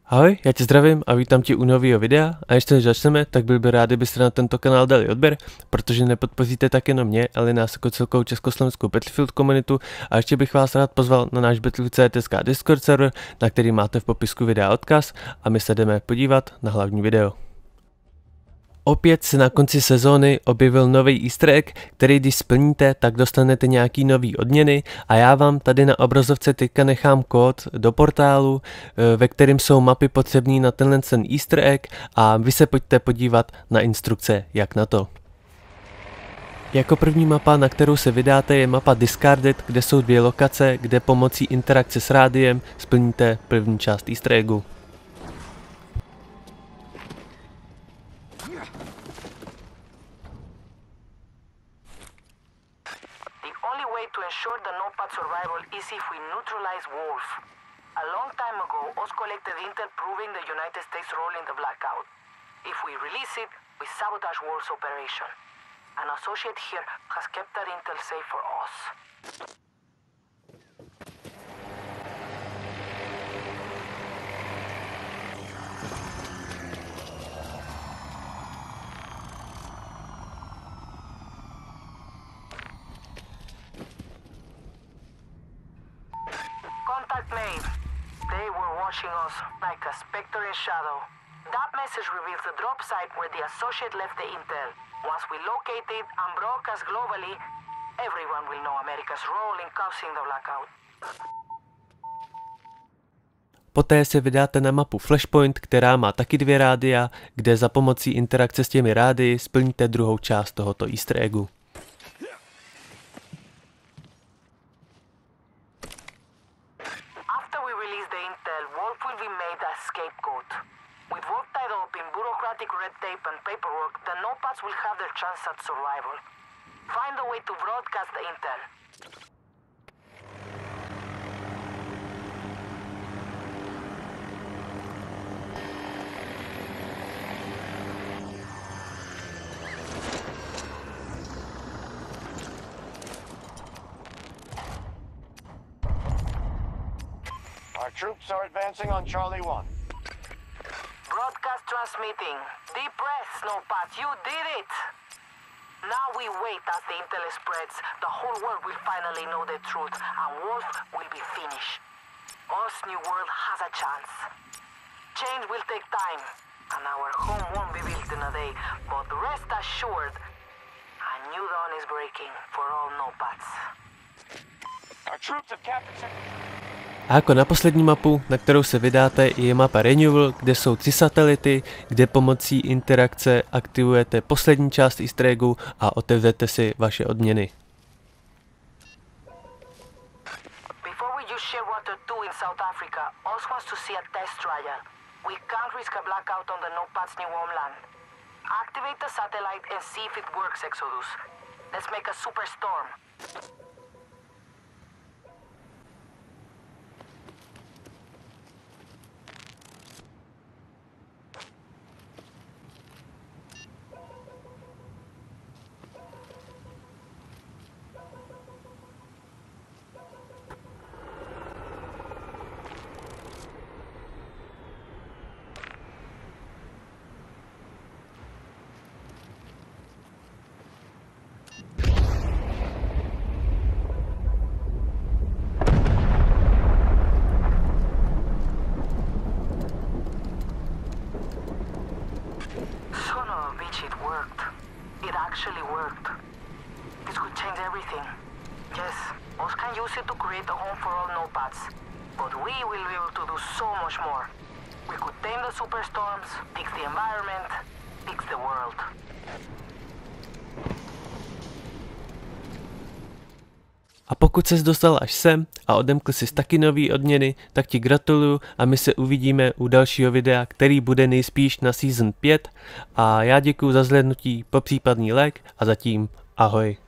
Ahoj, já tě zdravím a vítám tě u nového videa a ještě než začneme, tak byl by rád, kdybyste na tento kanál dali odběr, protože nepodpoříte tak jenom mě, ale nás jako celkovou československou Battlefield komunitu a ještě bych vás rád pozval na náš Battlefield.sk Discord server, na který máte v popisku videa odkaz a my se jdeme podívat na hlavní video. Opět se na konci sezóny objevil nový easter egg, který když splníte, tak dostanete nějaký nový odměny a já vám tady na obrazovce teďka nechám kód do portálu, ve kterém jsou mapy potřebné na ten easter egg a vy se pojďte podívat na instrukce, jak na to. Jako první mapa, na kterou se vydáte, je mapa Discarded, kde jsou dvě lokace, kde pomocí interakce s rádiem splníte první část easter eggu. To ensure the NOPAD survival is if we neutralize Wolf. A long time ago, Oz collected intel proving the United States' role in the blackout. If we release it, we sabotage Wolf's operation. An associate here has kept that intel safe for us. Contact made. They were watching us like a specter in shadow. That message reveals the drop site where the associate left the intel. Once we locate it and broadcast globally, everyone will know America's role in causing the blackout. Poté se vydáte na mapu Flashpoint, která má taky dvě rádia, kde za pomocí interakce s těmi rádii splníte druhou část tohoto easter eggu. Wolf will be made a scapegoat. With Wolf tied up in bureaucratic red tape and paperwork, the NOPADs will have their chance at survival. Find a way to broadcast the intel. Our troops are advancing on Charlie 1. Broadcast transmitting. Deep breath, Snowpat. You did it! Now we wait as the intel spreads. The whole world will finally know the truth, and Wolf will be finished. Us New World has a chance. Change will take time, and our home won't be built in a day. But rest assured, a new dawn is breaking for all NOPADs. Our troops have captured. A jako na poslední mapu, na kterou se vydáte, je mapa Renewal, kde jsou 3 satelity, kde pomocí interakce aktivujete poslední část easter eggu a otevřete si vaše odměny. Before we use Shearwater 2 in South Africa, Oz wants to see a test trial. We can't risk a blackout on the NOPAD's new homeland. Activate the satellite and see if it works, Exodus. Let's make a superstorm. It worked. It actually worked. This could change everything. Yes, Oz can use it to create a home for all NOPADs. But we will be able to do so much more. We could tame the superstorms, fix the environment, fix the world. A pokud ses dostal až sem a odemkl si taky nový odměny, tak ti gratuluju a my se uvidíme u dalšího videa, který bude nejspíš na Season 5 a já děkuju za zhlédnutí, popřípadný like a zatím ahoj.